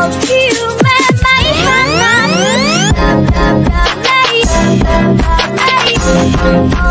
ที่อยู่แม้ไม่ห่างกัน